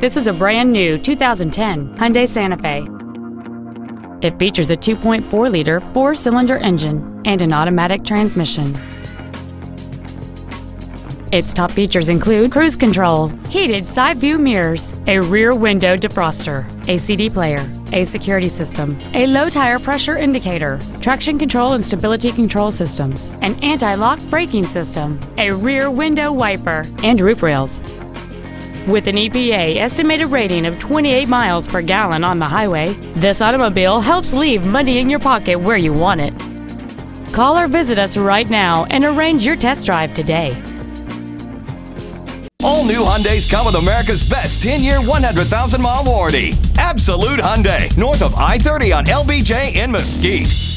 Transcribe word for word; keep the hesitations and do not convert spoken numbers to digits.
This is a brand new two thousand ten Hyundai Santa Fe. It features a two point four liter four-cylinder engine and an automatic transmission. Its top features include cruise control, heated side view mirrors, a rear window defroster, a C D player, a security system, a low tire pressure indicator, traction control and stability control systems, an anti-lock braking system, a rear window wiper, and roof rails. With an E P A estimated rating of twenty-eight miles per gallon on the highway, this automobile helps leave money in your pocket where you want it. Call or visit us right now and arrange your test drive today. All new Hyundais come with America's best ten-year, one hundred thousand mile warranty. Absolute Hyundai, north of I thirty on L B J in Mesquite.